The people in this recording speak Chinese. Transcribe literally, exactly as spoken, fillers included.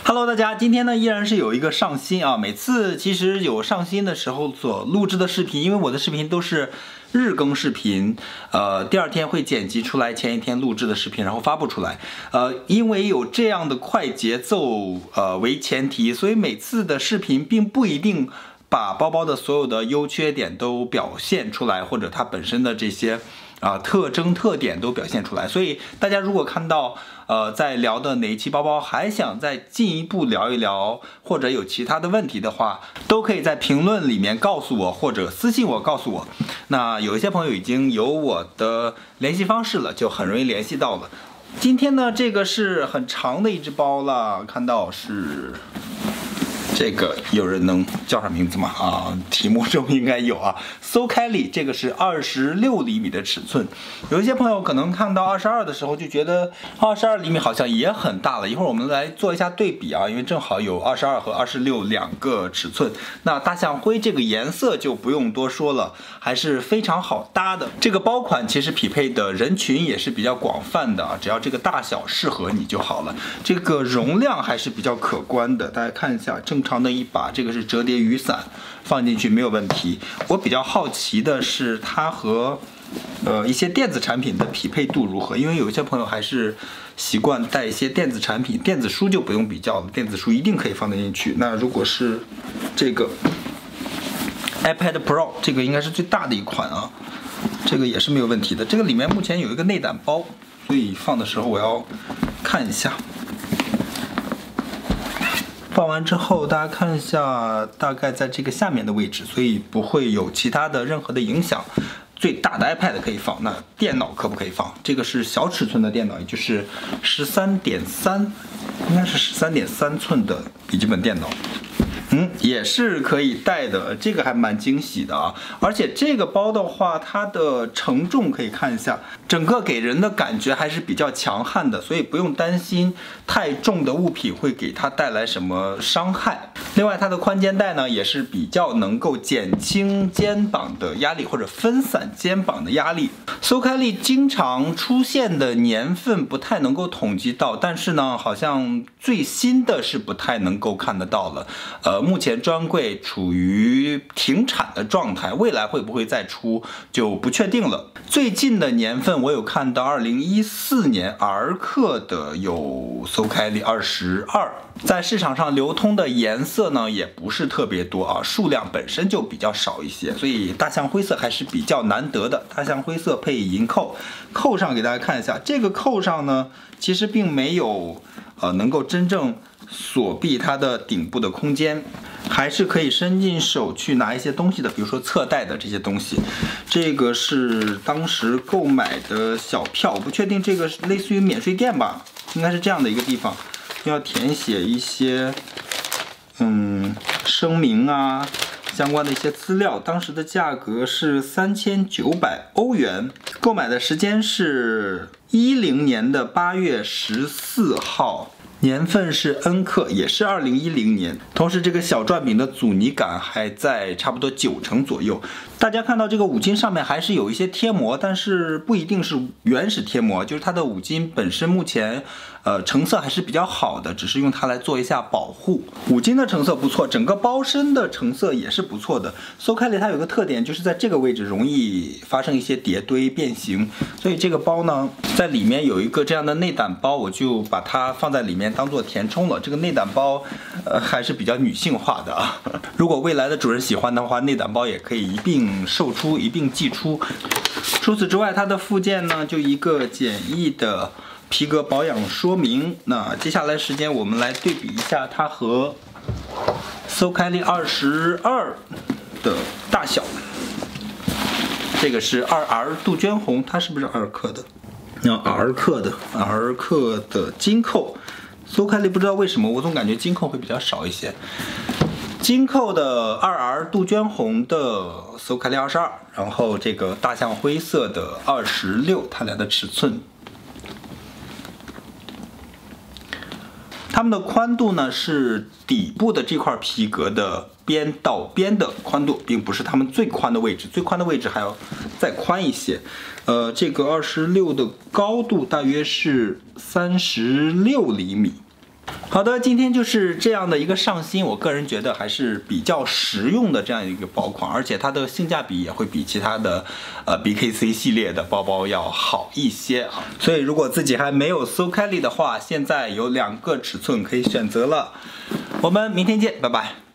Hello， 大家，今天呢依然是有一个上新啊。每次其实有上新的时候所录制的视频，因为我的视频都是日更视频，呃，第二天会剪辑出来前一天录制的视频，然后发布出来。呃，因为有这样的快节奏呃为前提，所以每次的视频并不一定把包包的所有的优缺点都表现出来，或者它本身的这些啊、呃、特征特点都表现出来。所以大家如果看到呃在聊的哪一期包包还想再进一步聊一聊，或者有其他的问题的话，都可以在评论里面告诉我，或者私信我告诉我。那有一些朋友已经有我的联系方式了，就很容易联系到了。今天呢，这个是很长的一只包了，看到是这个，有人能叫上名字吗？啊，题目中应该有啊。So Kelly， 这个是二十六厘米的尺寸。有一些朋友可能看到二十二的时候就觉得二十二厘米好像也很大了。一会儿我们来做一下对比啊，因为正好有二十二和二十六两个尺寸。那大象灰这个颜色就不用多说了，还是非常好搭的。这个包款其实匹配的人群也是比较广泛的啊，只要这个大小适合你就好了。这个容量还是比较可观的，大家看一下，正常的一把，这个是折叠雨伞，放进去没有问题。我比较好奇的是它和呃一些电子产品的匹配度如何，因为有一些朋友还是习惯带一些电子产品，电子书就不用比较了，电子书一定可以放得进去。那如果是这个 iPad Pro， 这个应该是最大的一款啊，这个也是没有问题的。这个里面目前有一个内胆包，所以放的时候我要看一下。放完之后，大家看一下，大概在这个下面的位置，所以不会有其他的任何的影响。最大的 iPad 可以放，那电脑可不可以放？这个是小尺寸的电脑，也就是十三点三，应该是十三点三寸的笔记本电脑。嗯，也是可以带的，这个还蛮惊喜的啊！而且这个包的话，它的承重可以看一下，整个给人的感觉还是比较强悍的，所以不用担心太重的物品会给它带来什么伤害。另外，它的宽肩带呢，也是比较能够减轻肩膀的压力或者分散肩膀的压力。So Kelly经常出现的年份不太能够统计到，但是呢，好像最新的是不太能够看得到了。呃。目前专柜处于停产的状态，未来会不会再出就不确定了。最近的年份我有看到二零一四年 R 克的有 So Kelly 二十二，在市场上流通的颜色呢也不是特别多啊，数量本身就比较少一些，所以大象灰色还是比较难得的。大象灰色配银扣，扣上给大家看一下，这个扣上呢其实并没有呃能够真正锁闭它的顶部的空间，还是可以伸进手去拿一些东西的，比如说侧带的这些东西。这个是当时购买的小票，我不确定这个是类似于免税店吧，应该是这样的一个地方，要填写一些嗯声明啊，相关的一些资料。当时的价格是三千九百欧元，购买的时间是一零年的八月十四号。年份是恩克，也是二零一零年。同时，这个小转柄的阻尼感还在差不多九成左右。大家看到这个五金上面还是有一些贴膜，但是不一定是原始贴膜，就是它的五金本身目前呃成色还是比较好的，只是用它来做一下保护。五金的成色不错，整个包身的成色也是不错的。So Kelly它有个特点，就是在这个位置容易发生一些叠堆变形，所以这个包呢，在里面有一个这样的内胆包，我就把它放在里面当做填充了。这个内胆包呃还是比较女性化的啊，如果未来的主人喜欢的话，内胆包也可以一并售出，一并寄出。除此之外，它的附件呢就一个简易的皮革保养说明。那接下来时间我们来对比一下它和 So Kelly 二十二的大小。这个是 二 R 杜鹃红，它是不是二克的？那 R 克的 R 克的金扣。So Kelly 不知道为什么，我总感觉金扣会比较少一些。金扣的 二 R 杜鹃红的 So Kelly 二十二，然后这个大象灰色的二十六，它俩的尺寸，它们的宽度呢是底部的这块皮革的边到边的宽度，并不是它们最宽的位置，最宽的位置还要再宽一些。呃，这个二十六的高度大约是三十六厘米。 好的，今天就是这样的一个上新，我个人觉得还是比较实用的这样一个包款，而且它的性价比也会比其他的呃 B K C 系列的包包要好一些啊。所以如果自己还没有搜开利的话，现在有两个尺寸可以选择了。我们明天见，拜拜。